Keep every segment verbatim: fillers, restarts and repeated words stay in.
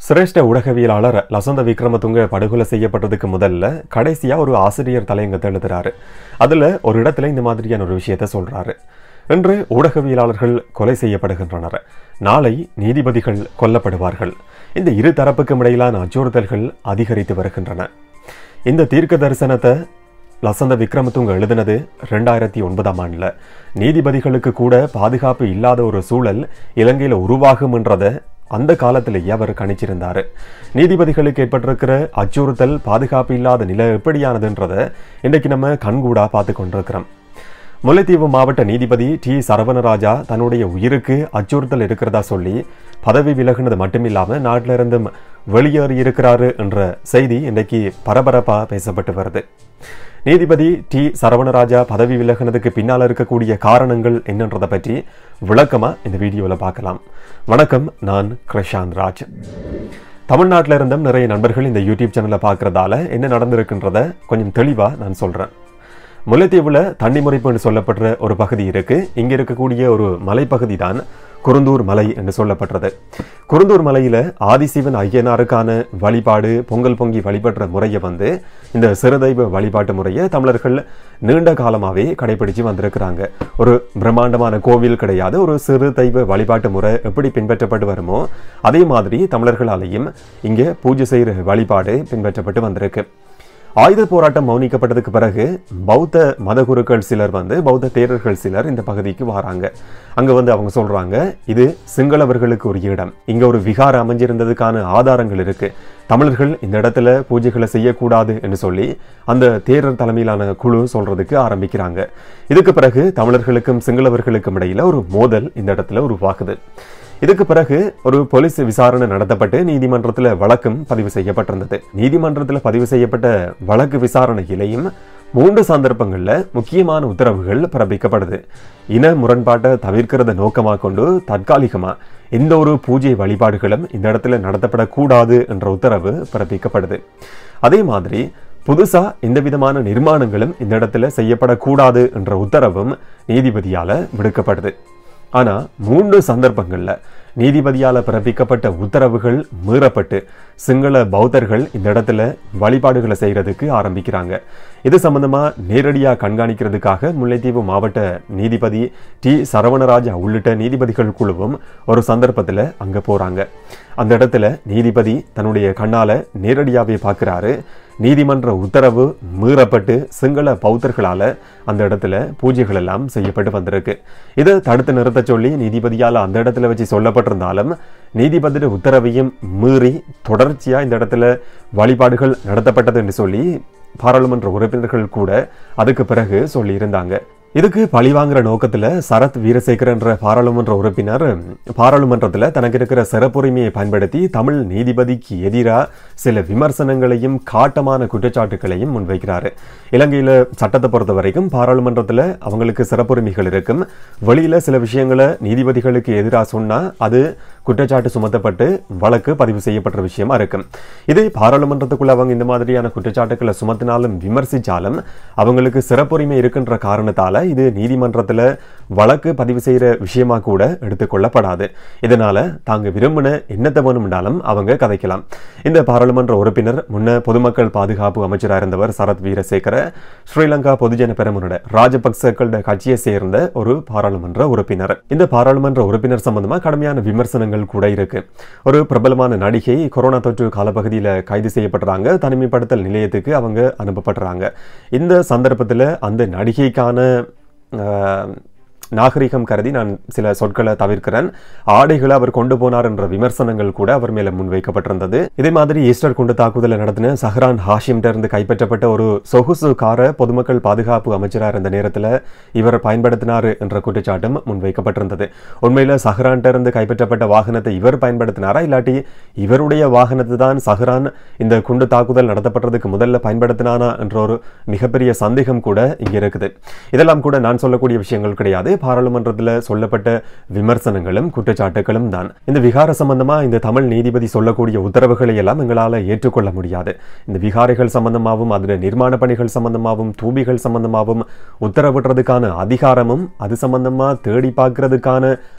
சிரேஷ்ட ஊடகவியலாளர் லசந்த விக்ரமதுங்க படுகொலை செய்யப்பட்டதுக்கு முதல்ல கடைசியா ஒரு ஆசிரியர் தலையங்கத்தை எழுதுறாரு. அதுல ஒரு இடத்துல இந்த மாதிரியான ஒரு விஷயத்தை சொல்றாரு. இன்று ஊடகவியலாளர்கள் கொலை செய்யப்படுகின்றனர், நாளை நீதிபதிகள் கொல்லப்படுவார்கள். இந்த இரு தரப்புக்கும் இடையிலான அச்சுறுத்தல்கள் அதிகரித்து வருகின்றன. இந்த தீர்க்க தரிசனத்தை லசந்த விக்ரமதுங்க எழுதினது ரெண்டாயிரத்தி ஒன்பதாம் ஆண்டுல. நீதிபதிகளுக்கு கூட பாதுகாப்பு இல்லாத ஒரு சூழல் இலங்கையில உருவாகும் என்றதை அந்த காலத்திலேயே அவர் கணிச்சிருந்தாரு. நீதிபதிகளுக்கு ஏற்பட்டிருக்கிற அச்சுறுத்தல், பாதுகாப்பு இல்லாத நிலை எப்படியானதுன்றதை இன்றைக்கு நம்ம கண்கூடா பார்த்து கொண்டிருக்கிறோம். முல்லைத்தீவு மாவட்ட நீதிபதி டி சரவணராஜா தன்னுடைய உயிருக்கு அச்சுறுத்தல் இருக்கிறதா சொல்லி பதவி விலகினது மட்டுமில்லாம நாட்டில இருந்து வெளியேறி இருக்கிறாரு என்ற செய்தி இன்றைக்கு பரபரப்பா பேசப்பட்டு வருது. நீதிபதி டி சரவணராஜா பதவி விலகினதுக்கு பின்னால் இருக்கக்கூடிய காரணங்கள் என்னன்றதை பற்றி விளக்கமா இந்த வீடியோவில் பார்க்கலாம். வணக்கம், நான் கிருஷாந்த் ராஜ். தமிழ்நாட்டில் இருந்தும் நிறைய நண்பர்கள் இந்த யூடியூப் சேனலை பார்க்கறதால என்ன நடந்திருக்குன்றத கொஞ்சம் தெளிவா நான் சொல்றேன். முல்லைத்தீவுல தண்ணி முறைப்புன்னு சொல்லப்படுற ஒரு பகுதி இருக்கு. இங்க இருக்கக்கூடிய ஒரு மலைப்பகுதி தான் குருந்தூர் மலை என்று சொல்லப்படுறது. குருந்தூர் மலையில ஆதிசிவன் ஐயனாருக்கான வழிபாடு, பொங்கல் பொங்கி வழிபடுற முறையை வந்து இந்த சிறுதெய்வ வழிபாட்டு முறையை தமிழர்கள் நீண்ட காலமாவே கடைபிடிச்சு வந்திருக்கிறாங்க. ஒரு பிரம்மாண்டமான கோவில் கிடையாது. ஒரு சிறு தெய்வ வழிபாட்டு முறை எப்படி பின்பற்றப்பட்டு வருமோ அதே மாதிரி தமிழர்களாலையும் இங்க பூஜை செய்கிற வழிபாடு பின்பற்றப்பட்டு வந்திருக்கு. ஆயுத போராட்டம் மௌனிக்கப்பட்டதுக்கு பிறகு பௌத்த மதகுருக்கள் சிலர் வந்து பௌத்த தேரர்கள் சிலர் இந்த பகுதிக்கு வராங்க. அங்க வந்து அவங்க சொல்றாங்க, இது சிங்களவர்களுக்கு ஒரு இடம், இங்க ஒரு விகாரம் அமைஞ்சிருந்ததுக்கான ஆதாரங்கள் இருக்கு, தமிழர்கள் இந்த இடத்துல பூஜைகளை செய்யக்கூடாது என்று சொல்லி அந்த தேரர் தலைமையிலான குழு சொல்றதுக்கு ஆரம்பிக்கிறாங்க. இதுக்கு பிறகு தமிழர்களுக்கும் சிங்களவர்களுக்கும் இடையில ஒரு மோதல் இந்த இடத்துல உருவாகுது. இதுக்கு பிறகு ஒரு போலீஸ் விசாரணை நடத்தப்பட்டு நீதிமன்றத்தில் வழக்கும் பதிவு செய்யப்பட்டிருந்தது. நீதிமன்றத்தில் பதிவு செய்யப்பட்ட வழக்கு விசாரணையிலையும் மூன்று சந்தர்ப்பங்கள்ல முக்கியமான உத்தரவுகள் பிறப்பிக்கப்படுது. இன முரண்பாட்டை தவிர்க்கிறத நோக்கமாக கொண்டு தற்காலிகமா எந்த ஒரு பூஜை வழிபாடுகளும் இந்த இடத்துல நடத்தப்படக்கூடாது என்ற உத்தரவு பிறப்பிக்கப்படுது. அதே மாதிரி புதுசா எந்த விதமான நிர்மாணங்களும் இந்த இடத்துல செய்யப்படக்கூடாது என்ற உத்தரவும் நீதிபதியால விடுக்கப்படுது. ஆனா மூன்று சந்தர்ப்பங்கள்ல நீதிபதியால பிறப்பிக்கப்பட்ட உத்தரவுகள் மீறப்பட்டு சிங்கள பௌத்தர்கள் இந்த இடத்துல வழிபாடுகளை செய்யறதுக்கு ஆரம்பிக்கிறாங்க. இது சம்பந்தமா நேரடியா கண்காணிக்கிறதுக்காக முல்லைத்தீவு மாவட்ட நீதிபதி டி சரவணராஜா உள்ளிட்ட நீதிபதிகள் குழுவும் ஒரு சந்தர்ப்பத்துல அங்க போறாங்க. அந்த இடத்துல நீதிபதி தன்னுடைய கண்ணால நேரடியாவே பார்க்கிறாரு. நீதிமன்ற உத்தரவு மீறப்பட்டு சிங்கள பௌத்தர்களால அந்த இடத்துல பூஜைகள் எல்லாம் செய்யப்பட்டு வந்திருக்கு. இதை தடுத்து நிறுத்த சொல்லி நீதிபதியால அந்த இடத்துல வச்சு சொல்லப்பட்டிருந்தாலும் நீதிபதியோட உத்தரவையும் மீறி தொடர்ச்சியா இந்த இடத்துல வழிபாடுகள் நடத்தப்பட்டது என்று சொல்லி பாராளுமன்ற உறுப்பினர்கள் கூட அதுக்கு பிறகு சொல்லி இருந்தாங்க. இதுக்கு பழிவாங்கிற நோக்கத்துல சரத் வீரசேகர் என்ற பாராளுமன்ற உறுப்பினர் பாராளுமன்றத்தில் தனக்கு இருக்கிற சிறப்புரிமையை பயன்படுத்தி தமிழ் நீதிபதிக்கு எதிராக சில விமர்சனங்களையும் காட்டமான குற்றச்சாட்டுகளையும் முன்வைக்கிறாரு. இலங்கையில சட்டத்தை பொறுத்த வரைக்கும் பாராளுமன்றத்தில் அவங்களுக்கு சிறப்புரிமைகள் இருக்கும். வெளியில சில விஷயங்களை நீதிபதிகளுக்கு எதிராக சொன்னா அது குற்றச்சாட்டு சுமத்தப்பட்டு வழக்கு பதிவு செய்யப்பட்ட விஷயமா இருக்கும். இதே பாராளுமன்றத்துக்குள்ள அவங்க இந்த மாதிரியான குற்றச்சாட்டுகளை சுமத்தினாலும் விமர்சிச்சாலும் அவங்களுக்கு சிறப்புரிமை இருக்கின்ற காரணத்தால இது நீதிமன்றத்துல வழக்கு பதிவு செய்யற விஷயமா கூட எடுத்துக்கொள்ளப்படாது. இதனால தாங்க விரும்பின என்னத்தை வேணும்னாலும் அவங்க கதைக்கலாம். இந்த பாராளுமன்ற உறுப்பினர் முன்ன பொதுமக்கள் பாதுகாப்பு அமைச்சராக இருந்தவர் சரத் வீரசேகர ஸ்ரீலங்கா பொதுஜன பெரமுனோட ராஜபக்சக்களோட கட்சியை சேர்ந்த ஒரு பாராளுமன்ற உறுப்பினர். இந்த பாராளுமன்ற உறுப்பினர் சம்பந்தமா கடுமையான விமர்சனங்கள் கூட இருக்கு. ஒரு பிரபலமான நடிகை கொரோனா தொற்று காலப்பகுதியில் கைது செய்யப்படுறாங்க. தனிமைப்படுத்தல் நிலையத்துக்கு அவங்க அனுப்பப்படுறாங்க. இந்த சந்தர்ப்பத்தில் அந்த நடிகைக்கான நாகரிகம் கருதி நான் சில சொற்களை தவிர்க்கிறேன். ஆடைகளை அவர் கொண்டு போனார் என்ற விமர்சனங்கள் கூட அவர் மேல முன்வைக்கப்பட்டிருந்தது. இதே மாதிரி ஈஸ்டர் குண்டு தாக்குதலை நடத்தின சஹ்ரான் ஹாஷிம் இருந்து கைப்பற்றப்பட்ட ஒரு சொகுசு காரை பொதுமக்கள் பாதுகாப்பு அமைச்சராக இருந்த நேரத்தில் இவர் பயன்படுத்தினார் என்ற குற்றச்சாட்டும் முன்வைக்கப்பட்டிருந்தது. உண்மையில சஹ்ரான் இருந்து கைப்பற்றப்பட்ட வாகனத்தை இவர் பயன்படுத்தினாரா இல்லாட்டி இவருடைய வாகனத்தை தான் சஹ்ரான் இந்த குண்டு தாக்குதல் நடத்தப்பட்டதுக்கு முதல்ல பயன்படுத்தினானா என்ற ஒரு மிகப்பெரிய சந்தேகம் கூட இங்க இருக்குது. இதெல்லாம் கூட நான் சொல்லக்கூடிய விஷயங்கள் கிடையாது. பாராளுமன்றத்தில் சொல்லப்பட்ட விமர்சனங்களும் குற்றச்சாட்டுகளும் தான். இந்த விகார சம்பந்தமா இந்த தமிழ் நீதிபதி சொல்லக்கூடிய உத்தரவுகளை எல்லாம் எங்களால் ஏற்றுக்கொள்ள முடியாது. இந்த விகாரைகள் சம்பந்தமாகவும் அதோட நிர்மாண பணிகள் சம்பந்தமாகவும் தூபிகள் சம்பந்தமாகவும் உத்தரவிடுறதுக்கான அதிகாரமும் அது சம்பந்தமா தேடி பார்க்கறதுக்கான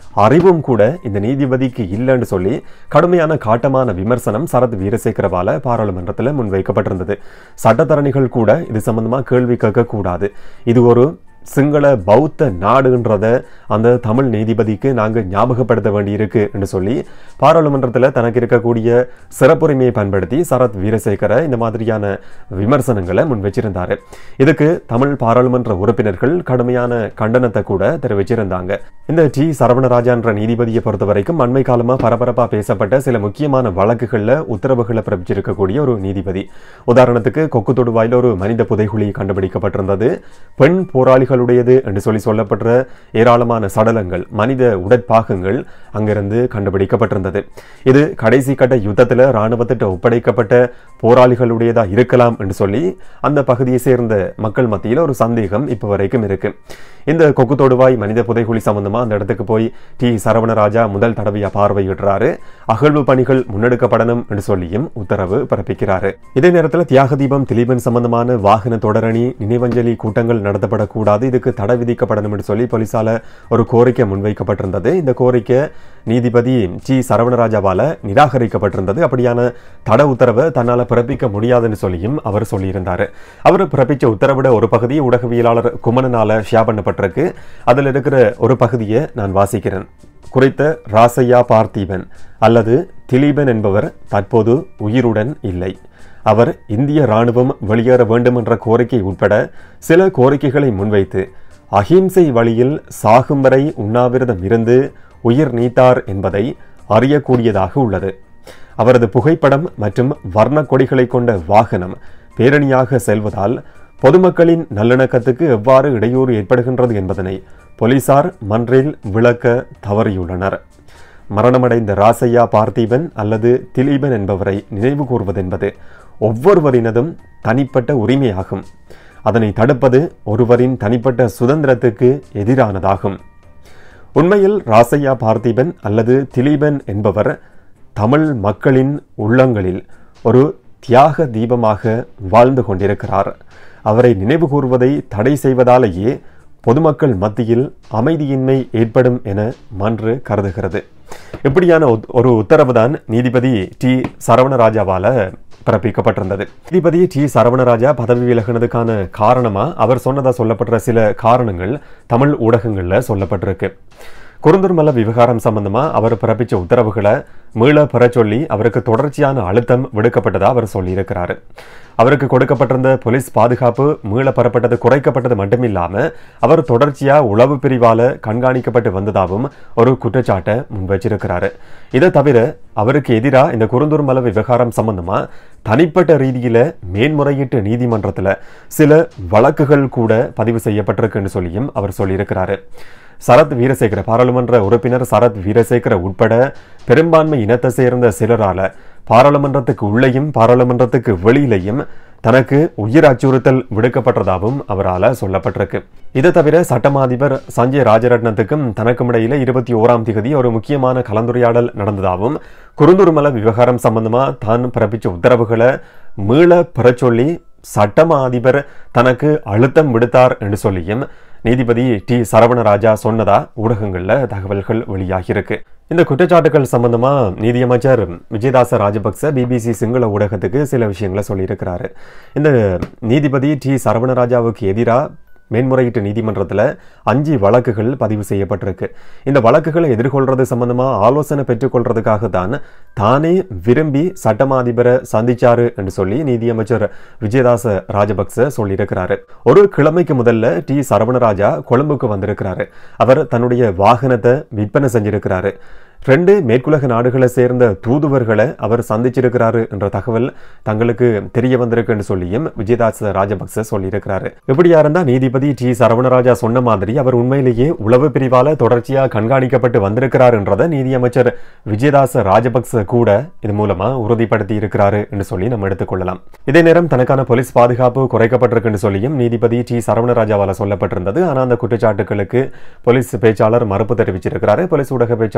அறிவும் கூட இந்த நீதிபதிக்கு இல்லைன்னு சொல்லி கடுமையான காட்டமான விமர்சனம் சரத் வீரசேகரவால பாராளுமன்றத்தில் முன்வைக்கப்பட்டிருந்தது. சட்டத்தரணிகள் கூட இது சம்பந்தமா கேள்வி கேட்க கூடாது, இது ஒரு சிங்கள பௌத்த நாடுன்றத அந்த தமிழ் நீதிபதிக்கு நாங்கள் ஞாபகப்படுத்த வேண்டியிருக்கு என்று சொல்லி பாராளுமன்றத்தில் தனக்கு இருக்கக்கூடிய சிறப்புரிமையை பயன்படுத்தி சரத் வீரசேகர இந்த மாதிரியான விமர்சனங்களை முன் வச்சிருந்தாரு. இதுக்கு தமிழ் பாராளுமன்ற உறுப்பினர்கள் கடுமையான கண்டனத்தை கூட தெரிவிச்சிருந்தாங்க. இந்த டி சரவணராஜா என்ற நீதிபதியை பொறுத்த வரைக்கும் அண்மை காலமா பரபரப்பா பேசப்பட்ட சில முக்கியமான வழக்குகள்ல உத்தரவுகளை பிறப்பிச்சிருக்கக்கூடிய ஒரு நீதிபதி. உதாரணத்துக்கு கொக்கு தொடுவாயில் ஒரு மனித புதைகுழி கண்டுபிடிக்கப்பட்டிருந்தது. பெண் போராளிகள் என்று சொல்லி சொல்லப்படுற ஏராளமான சடலங்கள், மனித உடற்பாகங்கள் அங்கிருந்து கண்டுபிடிக்கப்பட்டிருந்தது. இது கடைசி கட்ட யுத்தத்தில் இராணுவத்திட்ட ஒப்படைக்கப்பட்ட போராளிகளுடையதா இருக்கலாம் என்று சொல்லி அந்த பகுதியை சேர்ந்த மக்கள் மத்தியில் ஒரு சந்தேகம் இப்ப வரைக்கும் இருக்கு. இந்த கொக்கு தொடுவாய் மனித புதைகுழி சம்பந்தமா அந்த இடத்துக்கு போய் டி சரவணராஜா முதல் தடவையா பார்வையிடுறாரு. அகழ்வு பணிகள் முன்னெடுக்கப்படணும் என்று சொல்லியும் உத்தரவு பிறப்பிக்கிறாரு. இதே நேரத்தில் தியாக தீபம் திலீபன் சம்பந்தமான வாகன தொடரணி நினைவஞ்சலி கூட்டங்கள் நடத்தப்படக்கூடாது, இதுக்கு தடை விதிக்கப்படணும் என்று சொல்லி போலீசால ஒரு கோரிக்கை முன்வைக்கப்பட்டிருந்தது. இந்த கோரிக்கை நீதிபதி டி சரவணராஜாவால நிராகரிக்கப்பட்டிருந்தது. அப்படியான தடை உத்தரவை தன்னால பிறப்பிக்க முடியாதுன்னு சொல்லியும் அவர் சொல்லியிருந்தாரு. அவர் பிறப்பிச்ச உத்தரவிட ஒரு பகுதியை ஊடகவியலாளர் குமணனால ஷேர் பண்ணப்பட்டிருக்கு. அதில் இருக்கிற ஒரு பகுதியை நான் வாசிக்கிறேன். குறித்த ராசையா பார்த்தீபன் அல்லது திலீபன் என்பவர் தற்போது உயிருடன் இல்லை. அவர் இந்திய ராணுவம் வெளியேற வேண்டும் என்ற கோரிக்கை உட்பட சில கோரிக்கைகளை முன்வைத்து அஹிம்சை வழியில் சாகும் வரை உண்ணாவிரதம் இருந்து உயிர் நீத்தார் என்பதை அறியக்கூடியதாக உள்ளது. அவரது புகைப்படம் மற்றும் வர்ண கொடிகளை கொண்ட வாகனம் பேரணியாக செல்வதால் பொதுமக்களின் நல்லிணக்கத்துக்கு எவ்வாறு இடையூறு ஏற்படுகின்றது என்பதனை போலீசார் மன்றில் விளக்க தவறியுள்ளனர். மரணமடைந்த ராசையா பார்த்தீபன் அல்லது திலீபன் என்பவரை நினைவு கூர்வதென்பது ஒவ்வொருவரினதும் தனிப்பட்ட உரிமையாகும். அதனை தடுப்பது ஒருவரின் தனிப்பட்ட சுதந்திரத்துக்கு எதிரானதாகும். உண்மையில் ராசையா பார்த்தீபன் அல்லது திலீபன் என்பவர் தமிழ் மக்களின் உள்ளங்களில் ஒரு தியாக தீபமாக வாழ்ந்து கொண்டிருக்கிறார். அவரை நினைவு கூர்வதை தடை செய்வதாலேயே பொதுமக்கள் மத்தியில் அமைதியின்மை ஏற்படும் என மன்று கருதுகிறது. இப்படியான ஒரு உத்தரவு தான் நீதிபதி டி சரவணராஜாவால பிறப்பிக்கப்பட்டிருந்தது. நீதிபதி டி சரவணராஜா பதவி விலகினதுக்கான காரணமா அவர் சொன்னதா சொல்லப்படுற சில காரணங்கள் தமிழ் ஊடகங்கள்ல சொல்லப்பட்டிருக்கு. குருந்தூர்மல விவகாரம் சம்பந்தமா அவர் பிறப்பிச்ச உத்தரவுகளை மீள பெற சொல்லி அவருக்கு தொடர்ச்சியான அழுத்தம் விடுக்கப்பட்டதா அவர் சொல்லியிருக்கிறாரு. அவருக்கு கொடுக்கப்பட்டிருந்த போலீஸ் பாதுகாப்பு மீள பெறப்பட்டது குறைக்கப்பட்டது மட்டுமில்லாம அவர் தொடர்ச்சியா உளவு பிரிவால கண்காணிக்கப்பட்டு வந்ததாகவும் ஒரு குற்றச்சாட்டை முன்வச்சிருக்கிறாரு. இதை தவிர அவருக்கு எதிராக இந்த குருந்தூர்மல விவகாரம் சம்பந்தமா தனிப்பட்ட ரீதியில மேன்முறையீட்டு நீதிமன்றத்துல சில வழக்குகள் கூட பதிவு செய்யப்பட்டிருக்குன்னு சொல்லியும் அவர் சொல்லியிருக்கிறாரு. சரத் வீரசேகர பாராளுமன்ற உறுப்பினர் சரத் வீரசேகர உட்பட பெரும்பான்மை இனத்தை சேர்ந்த சிலரால பாராளுமன்றத்துக்கு உள்ளேயும் பாராளுமன்றத்துக்கு வெளியிலையும் தனக்கு உயிர் அச்சுறுத்தல் விடுக்கப்பட்டதாகவும் அவரால் சொல்லப்பட்டிருக்கு. இதை தவிர சட்டமா அதிபர் சஞ்சய் ராஜரட்னத்துக்கும் தனக்கும் இடையில இருபத்தி ஓராம் தேதி ஒரு முக்கியமான கலந்துரையாடல் நடந்ததாகவும் குருந்தூர்மல விவகாரம் சம்பந்தமா தான் பிறப்பிச்ச உத்தரவுகளை மீள பெற சொல்லி சட்டமா அதிபர் தனக்கு அழுத்தம் விடுத்தார் என்று சொல்லியும் நீதிபதி டி சரவணராஜா சொன்னதா ஊடகங்கள்ல தகவல்கள் வெளியாகியிருக்கு. இந்த குற்றச்சாட்டுகள் சம்பந்தமா நீதியமைச்சர் விஜயதாச ராஜபக்ச பிபிசி சிங்கள ஊடகத்துக்கு சில விஷயங்களை சொல்லியிருக்கிறாரு. இந்த நீதிபதி டி சரவணராஜாவுக்கு எதிராக மேன்முறையீட்டு நீதிமன்றத்தில் அஞ்சு வழக்குகள் பதிவு செய்யப்பட்டிருக்கு. இந்த வழக்குகளை எதிர்கொள்றது சம்பந்தமா ஆலோசனை பெற்றுக்கொள்றதுக்காக தான் தானே விரும்பி சட்டமா அதிபரை சந்திச்சாரு என்று சொல்லி நீதியமைச்சர் விஜயதாச ராஜபக்ச சொல்லியிருக்கிறாரு. ஒரு கிழமைக்கு முதல்ல டி சரவணராஜா கொழும்புக்கு வந்திருக்கிறாரு. அவர் தன்னுடைய வாகனத்தை விற்பனை செஞ்சிருக்கிறாரு. ரெண்டு மேற்குலக நாடுகளை சேர்ந்த தூதுவர்களை அவர் சந்திச்சிருக்கிறாரு என்ற தகவல் தங்களுக்கு தெரிய வந்திருக்குன்னு சொல்லியும் விஜயதாச ராஜபக்ச சொல்லியிருக்கிறாரு. இப்படியா இருந்தா நீதிபதி டி சரவணராஜா சொன்ன மாதிரி அவர் உண்மையிலேயே உளவு பிரிவால தொடர்ச்சியா கண்காணிக்கப்பட்டு வந்திருக்கிறார் என்றதை நீதியமைச்சர் விஜயதாச ராஜபக்ச கூட இது மூலமா உறுதிப்படுத்தி இருக்கிறாரு என்று சொல்லி நம்ம எடுத்துக்கொள்ளலாம். இதே நேரம் தனக்கான போலீஸ் பாதுகாப்பு குறைக்கப்பட்டிருக்குன்னு சொல்லியும் நீதிபதி டி சரவணராஜாவால சொல்லப்பட்டிருந்தது. ஆனா அந்த குற்றச்சாட்டுகளுக்கு போலீஸ் பேச்சாளர் மறுப்பு தெரிவிச்சிருக்கிறாரு. போலீஸ் ஊடக பேச்சாளர்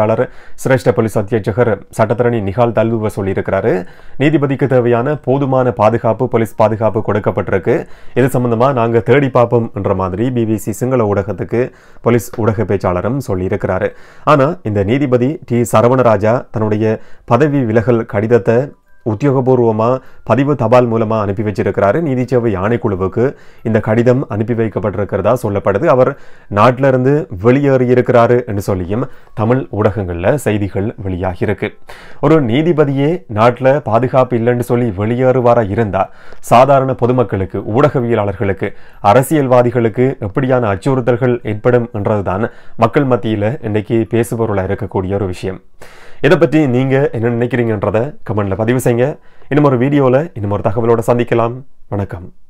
சிரேஷ்ட போலீஸ் அத்தியட்சகர் சட்டத்தரணி நிகால் தல்லுவ சொல்லியிருக்கிறாரு. நீதிபதிக்கு தேவையான போதுமான பாதுகாப்பு போலீஸ் பாதுகாப்பு கொடுக்கப்பட்டிருக்கு. இது சம்பந்தமா நாங்க தேடி பார்ப்போம் என்ற மாதிரி பிபிசி சிங்கள ஊடகத்துக்கு போலீஸ் ஊடக பேச்சாளரும் சொல்லியிருக்கிறாரு. ஆனா இந்த நீதிபதி டி சரவணராஜா தன்னுடைய பதவி விலகல் கடிதத்தை உத்தியோகபூர்வமா பதிவு தபால் மூலமா அனுப்பி வச்சிருக்கிறாரு. நீதி சேவை ஆணைக்குழுவுக்கு இந்த கடிதம் அனுப்பி வைக்கப்பட்டிருக்கிறதா சொல்லப்படுது. அவர் நாட்டில இருந்து வெளியேறி இருக்கிறாரு என்று சொல்லியும் தமிழ் ஊடகங்கள்ல செய்திகள் வெளியாகி இருக்கு. ஒரு நீதிபதியே நாட்டில் பாதுகாப்பு இல்லைன்னு சொல்லி வெளியேறுவாரா இருந்தா சாதாரண பொதுமக்களுக்கு, ஊடகவியலாளர்களுக்கு, அரசியல்வாதிகளுக்கு எப்படியான அச்சுறுத்தல்கள் ஏற்படும் என்றதுதான் மக்கள் மத்தியில இன்னைக்கு பேசுபொருளா இருக்கக்கூடிய ஒரு விஷயம். இதை பற்றி நீங்க என்ன நினைக்கிறீங்கன்றத கமெண்ட்ல பதிவு செய்யுங்க. இன்னும் ஒரு வீடியோல இன்னும் ஒரு தகவலோட சந்திக்கலாம். வணக்கம்.